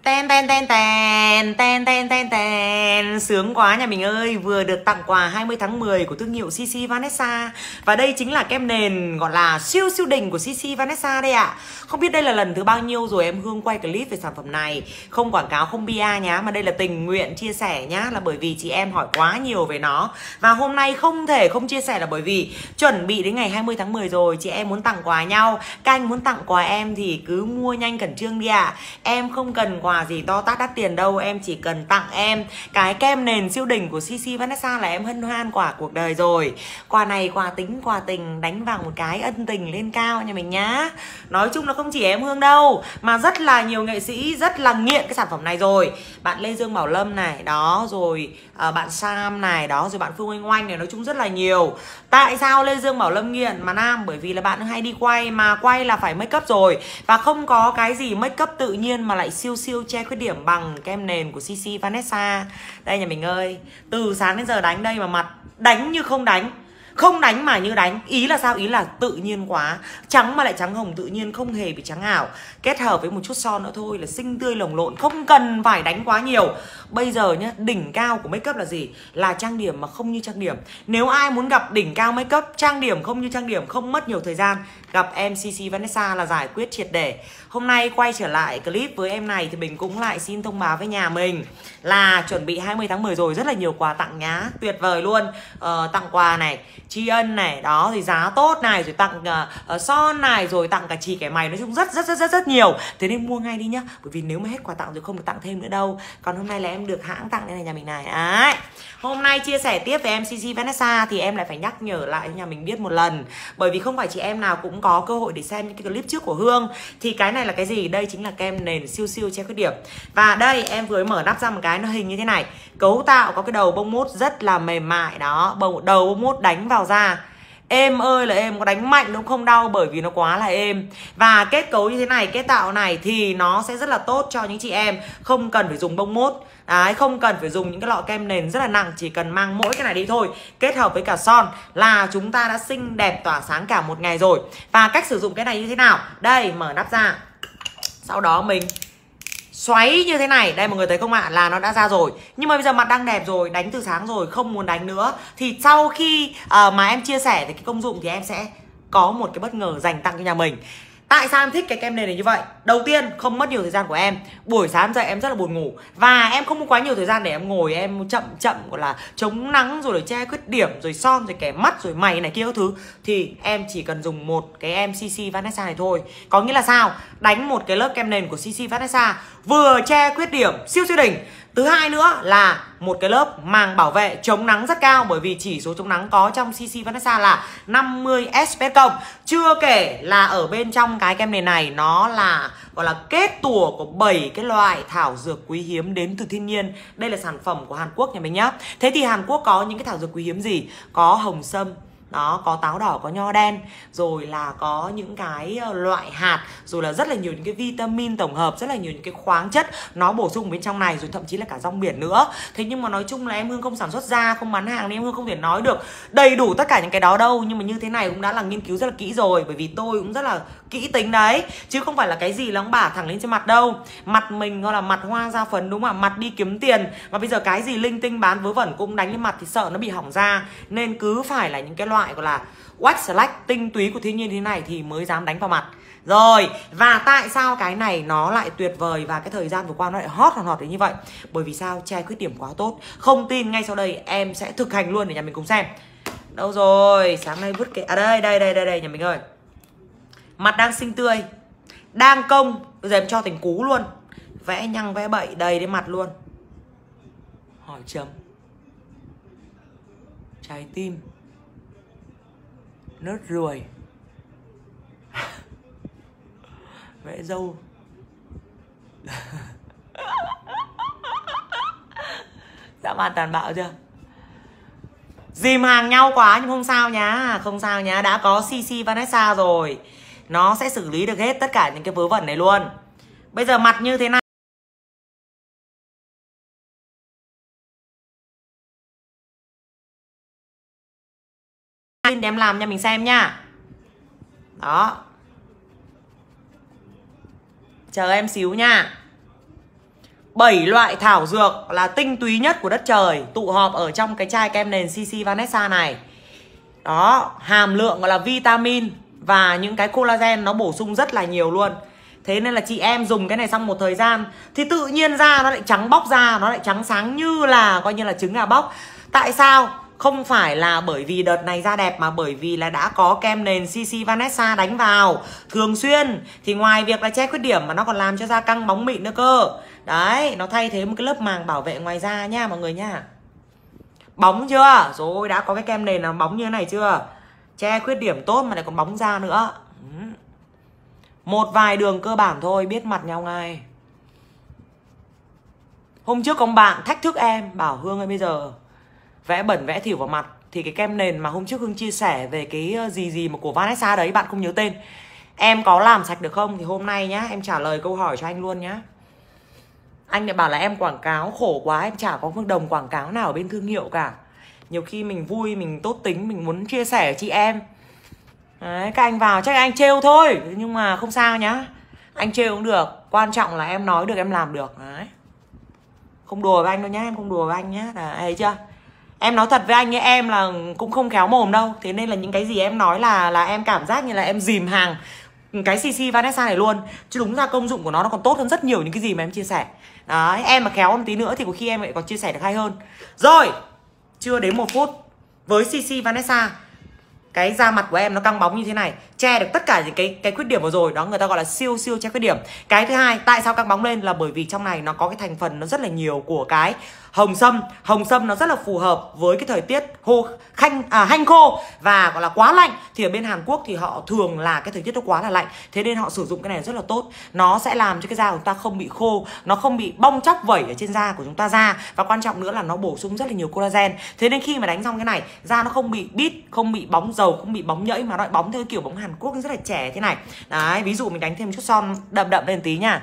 Ten ten ten ten ten ten ten ten. Sướng quá nhà mình ơi, vừa được tặng quà 20 tháng 10 của thương hiệu CC Vanessa. Và đây chính là kem nền gọi là siêu siêu đỉnh của CC Vanessa đây ạ. Không biết đây là lần thứ bao nhiêu rồi em Hương quay clip về sản phẩm này. Không quảng cáo, không PR nhá, mà đây là tình nguyện chia sẻ nhá. Là bởi vì chị em hỏi quá nhiều về nó. Và hôm nay không thể không chia sẻ là bởi vì chuẩn bị đến ngày 20 tháng 10 rồi. Chị em muốn tặng quà nhau, các anh muốn tặng quà em thì cứ mua nhanh khẩn trương đi ạ. Em không cần quà gì to tát đắt tiền đâu, em chỉ cần tặng em cái kem nền siêu đỉnh của CC Vanessa là em hân hoan quả cuộc đời rồi. Quà này quà tính quà tình, đánh vào một cái ân tình lên cao nhà mình nhá. Nói chung là không chỉ em Hương đâu mà rất là nhiều nghệ sĩ rất là nghiện cái sản phẩm này rồi. Bạn Lê Dương Bảo Lâm này, đó rồi bạn Sam này, đó rồi bạn Phương Oanh Oanh này, nói chung rất là nhiều. Tại sao Lê Dương Bảo Lâm nghiện mà nam? Bởi vì là bạn hay đi quay, mà quay là phải make up rồi, và không có cái gì make up tự nhiên mà lại siêu siêu che khuyết điểm bằng kem nền của CC Vanessa. Đây nhà mình ơi, từ sáng đến giờ đánh đây mà mặt đánh như không đánh, không đánh mà như đánh. Ý là sao? Ý là tự nhiên quá, trắng mà lại trắng hồng tự nhiên, không hề bị trắng ảo. Kết hợp với một chút son nữa thôi là xinh tươi lồng lộn, không cần phải đánh quá nhiều. Bây giờ nhá, đỉnh cao của make up là gì? Là trang điểm mà không như trang điểm. Nếu ai muốn gặp đỉnh cao make up, trang điểm không như trang điểm, không mất nhiều thời gian, gặp em CC Vanessa là giải quyết triệt để. Hôm nay quay trở lại clip với em này thì mình cũng lại xin thông báo với nhà mình là chuẩn bị 20 tháng 10 rồi, rất là nhiều quà tặng nhá, tuyệt vời luôn. Tặng quà này, tri ân này, đó thì giá tốt này, rồi tặng son này, rồi tặng cả chì kẻ mày, nói chung rất nhiều. Thế nên mua ngay đi nhá, bởi vì nếu mà hết quà tặng rồi không được tặng thêm nữa đâu. Còn hôm nay là em được hãng tặng đây này nhà mình này. Đấy. Hôm nay chia sẻ tiếp về em CC Vanessa thì em lại phải nhắc nhở lại cho nhà mình biết một lần, bởi vì không phải chị em nào cũng có cơ hội để xem những cái clip trước của Hương. Thì cái này là cái gì? Đây chính là kem nền siêu siêu che khuyết điểm. Và đây em vừa mở nắp ra một cái, nó hình như thế này. Cấu tạo có cái đầu bông mốt rất là mềm mại đó, đầu bông mốt đánh vào da êm ơi là êm, có đánh mạnh cũng không đau bởi vì nó quá là êm. Và kết cấu như thế này, kết tạo này thì nó sẽ rất là tốt cho những chị em không cần phải dùng bông mốt. Đấy, không cần phải dùng những cái lọ kem nền rất là nặng, chỉ cần mang mỗi cái này đi thôi, kết hợp với cả son là chúng ta đã xinh đẹp tỏa sáng cả một ngày rồi. Và cách sử dụng cái này như thế nào? Đây, mở nắp ra, sau đó mình xoáy như thế này. Đây mọi người thấy không ạ? Là nó đã ra rồi. Nhưng mà bây giờ mặt đang đẹp rồi, đánh từ sáng rồi, không muốn đánh nữa. Thì sau khi mà em chia sẻ về cái công dụng thì em sẽ có một cái bất ngờ dành tặng cho nhà mình. Tại sao em thích cái kem nền này như vậy? Đầu tiên, không mất nhiều thời gian của em. Buổi sáng dậy em rất là buồn ngủ, và em không có quá nhiều thời gian để em ngồi em chậm gọi là chống nắng, rồi để che khuyết điểm, rồi son, rồi kẻ mắt, rồi mày này kia các thứ. Thì em chỉ cần dùng một cái em CC Vanessa này thôi. Có nghĩa là sao? Đánh một cái lớp kem nền của CC Vanessa vừa che khuyết điểm siêu siêu đỉnh. Thứ hai nữa là một cái lớp màng bảo vệ chống nắng rất cao, bởi vì chỉ số chống nắng có trong CC Vanessa là 50 SPF cộng. Chưa kể là ở bên trong cái kem nền này nó là gọi là kết tủa của 7 cái loại thảo dược quý hiếm đến từ thiên nhiên. Đây là sản phẩm của Hàn Quốc nhà mình nhá. Thế thì Hàn Quốc có những cái thảo dược quý hiếm gì? Có hồng sâm, đó, có táo đỏ, có nho đen, rồi là có những cái loại hạt, rồi là rất là nhiều những cái vitamin tổng hợp, rất là nhiều những cái khoáng chất nó bổ sung bên trong này, rồi thậm chí là cả rong biển nữa. Thế nhưng mà nói chung là em Hương không sản xuất ra, không bán hàng nên em Hương không thể nói được đầy đủ tất cả những cái đó đâu. Nhưng mà như thế này cũng đã là nghiên cứu rất là kỹ rồi, bởi vì tôi cũng rất là kỹ tính đấy, chứ không phải là cái gì nó cũng bả thẳng lên trên mặt đâu. Mặt mình gọi là mặt hoa da phấn đúng không ạ? Mặt đi kiếm tiền, mà bây giờ cái gì linh tinh bán vớ vẩn cũng đánh lên mặt thì sợ nó bị hỏng da, nên cứ phải là những cái loại gọi là wax select tinh túy của thiên nhiên thế này thì mới dám đánh vào mặt. Rồi, và tại sao cái này nó lại tuyệt vời và cái thời gian vừa qua nó lại hot đến như vậy? Bởi vì sao? Che khuyết điểm quá tốt. Không tin ngay sau đây em sẽ thực hành luôn để nhà mình cùng xem. Đâu rồi? Sáng nay vứt cái... À đây nhà mình ơi. Mặt đang xinh tươi, đang công, bây giờ em cho thành cú luôn. Vẽ nhăng vẽ bậy đầy đến mặt luôn. Hỏi chấm, trái tim, nốt ruồi, vẽ râu. Dã man tàn bạo chưa? Dìm hàng nhau quá nhưng không sao nhá, không sao nhá, đã có CC Vanessa rồi, nó sẽ xử lý được hết tất cả những cái vớ vẩn này luôn. Bây giờ mặt như thế này để em làm cho mình xem nhá. Đó, chờ em xíu nha. 7 loại thảo dược là tinh túy nhất của đất trời tụ họp ở trong cái chai kem nền CC Vanessa này. Đó, hàm lượng gọi là vitamin và những cái collagen nó bổ sung rất là nhiều luôn. Thế nên là chị em dùng cái này xong một thời gian thì tự nhiên da nó lại trắng bóc ra, nó lại trắng sáng như là coi như là trứng gà bóc. Tại sao? Không phải là bởi vì đợt này da đẹp mà bởi vì là đã có kem nền CC Vanessa đánh vào thường xuyên. Thì ngoài việc là che khuyết điểm mà nó còn làm cho da căng bóng mịn nữa cơ. Đấy, nó thay thế một cái lớp màng bảo vệ ngoài da nha mọi người nha. Bóng chưa? Rồi đã có cái kem nền nào bóng như thế này chưa? Che khuyết điểm tốt mà lại còn bóng da nữa. Một vài đường cơ bản thôi biết mặt nhau ngay. Hôm trước có bạn thách thức em bảo Hương ơi bây giờ vẽ bẩn vẽ thỉu vào mặt thì cái kem nền mà hôm trước Hương chia sẻ về cái gì mà của Vanessa đấy bạn không nhớ tên, em có làm sạch được không? Thì hôm nay nhá em trả lời câu hỏi cho anh luôn nhá. Anh lại bảo là em quảng cáo khổ quá, em chả có một đồng quảng cáo nào ở bên thương hiệu cả. Nhiều khi mình vui, mình tốt tính, mình muốn chia sẻ với chị em. Đấy, các anh vào chắc anh trêu thôi, nhưng mà không sao nhá. Anh trêu cũng được, quan trọng là em nói được, em làm được. Đấy. Không đùa với anh đâu nhá, em không đùa với anh nhá. Đấy, thấy chưa? Em nói thật với anh ấy, em là cũng không khéo mồm đâu. Thế nên là những cái gì em nói là em cảm giác như là em dìm hàng cái CC Vanessa này luôn. Chứ đúng ra công dụng của nó còn tốt hơn rất nhiều những cái gì mà em chia sẻ. Đấy, em mà khéo một tí nữa thì có khi em lại còn chia sẻ được hay hơn. Rồi, chưa đến 1 phút. Với CC Vanessa, cái da mặt của em nó căng bóng như thế này, che được tất cả những cái khuyết điểm vừa rồi. Đó người ta gọi là siêu che khuyết điểm. Cái thứ hai, tại sao căng bóng lên là bởi vì trong này nó có cái thành phần nó rất là nhiều của cái hồng sâm. Hồng sâm nó rất là phù hợp với cái thời tiết hanh khô và gọi là quá lạnh. Thì ở bên Hàn Quốc thì họ thường là cái thời tiết nó quá là lạnh, thế nên họ sử dụng cái này rất là tốt. Nó sẽ làm cho cái da của chúng ta không bị khô, nó không bị bong chóc vẩy ở trên da của chúng ta ra. Và quan trọng nữa là nó bổ sung rất là nhiều collagen. Thế nên khi mà đánh xong cái này, da nó không bị bít, không bị bóng dầu, không bị bóng nhẫy, mà nó lại bóng theo kiểu bóng Hàn Quốc rất là trẻ thế này. Đấy, ví dụ mình đánh thêm chút son đậm lên tí nha,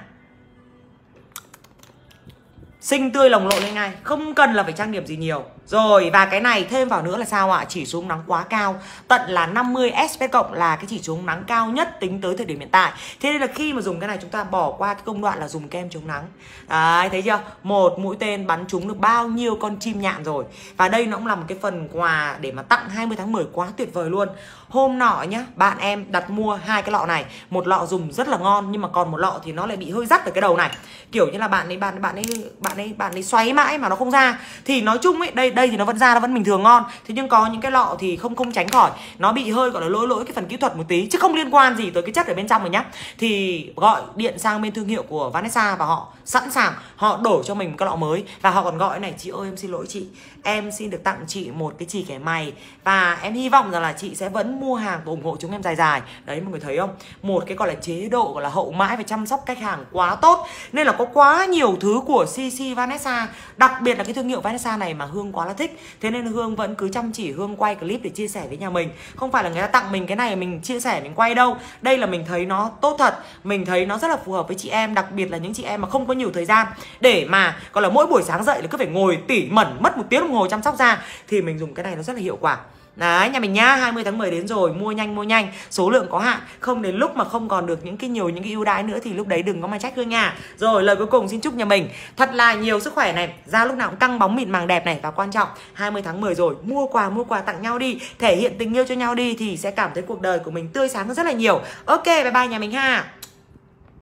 xinh tươi lồng lộn lên ngay, không cần là phải trang điểm gì nhiều. Rồi, và cái này thêm vào nữa là sao ạ? Chỉ số nắng quá cao, tận là 50 SPF cộng là cái chỉ số nắng cao nhất tính tới thời điểm hiện tại. Thế nên là khi mà dùng cái này chúng ta bỏ qua cái công đoạn là dùng kem chống nắng. Đấy, thấy chưa? Một mũi tên bắn trúng được bao nhiêu con chim nhạn rồi. Và đây nó cũng là một cái phần quà để mà tặng 20 tháng 10 quá tuyệt vời luôn. Hôm nọ nhá, bạn em đặt mua 2 cái lọ này, một lọ dùng rất là ngon nhưng mà còn một lọ thì nó lại bị hơi rắt ở cái đầu này. Kiểu như là bạn ấy xoáy mãi mà nó không ra. Thì nói chung ấy, đây thì nó vẫn ra, nó vẫn bình thường ngon. Thế nhưng có những cái lọ thì không tránh khỏi, nó bị hơi gọi là lỗi cái phần kỹ thuật một tí, chứ không liên quan gì tới cái chất ở bên trong rồi nhá. Thì gọi điện sang bên thương hiệu của Vanessa và họ sẵn sàng họ đổ cho mình một cái lọ mới. Và họ còn gọi này: chị ơi em xin lỗi chị, em xin được tặng chị một cái chì kẻ mày, và em hy vọng rằng là chị sẽ vẫn mua hàng và ủng hộ chúng em dài. Đấy, mọi người thấy không? Một cái gọi là chế độ gọi là hậu mãi và chăm sóc khách hàng quá tốt. Nên là có quá nhiều thứ của CC Vanessa, đặc biệt là cái thương hiệu Vanessa này mà Hương quá là thích. Thế nên Hương vẫn cứ chăm chỉ Hương quay clip để chia sẻ với nhà mình. Không phải là người ta tặng mình cái này mình chia sẻ mình quay đâu. Đây là mình thấy nó tốt thật, mình thấy nó rất là phù hợp với chị em, đặc biệt là những chị em mà không có nhiều thời gian để mà gọi là mỗi buổi sáng dậy là cứ phải ngồi tỉ mẩn mất 1 tiếng đồng hồ chăm sóc da, thì mình dùng cái này nó rất là hiệu quả. Đấy, nhà mình nhá, 20 tháng 10 đến rồi, mua nhanh, số lượng có hạn, không đến lúc mà không còn được những cái ưu đãi nữa thì lúc đấy đừng có mà trách Hương nha. Rồi, lời cuối cùng xin chúc nhà mình thật là nhiều sức khỏe này, da lúc nào cũng căng bóng mịn màng đẹp này, và quan trọng 20 tháng 10 rồi, mua quà tặng nhau đi, thể hiện tình yêu cho nhau đi thì sẽ cảm thấy cuộc đời của mình tươi sáng hơn rất là nhiều. Ok, bye bye nhà mình ha.